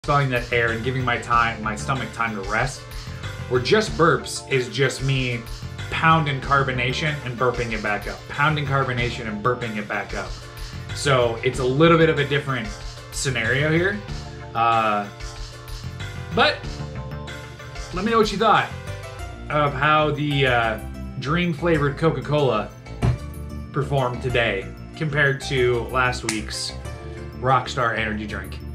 expelling that air and giving my stomach time to rest. Where just burps is just me pounding carbonation and burping it back up. Pounding carbonation and burping it back up. So it's a little bit of a different scenario here. But let me know what you thought of how the dream flavored Coca-Cola performed today compared to last week's Rockstar energy drink.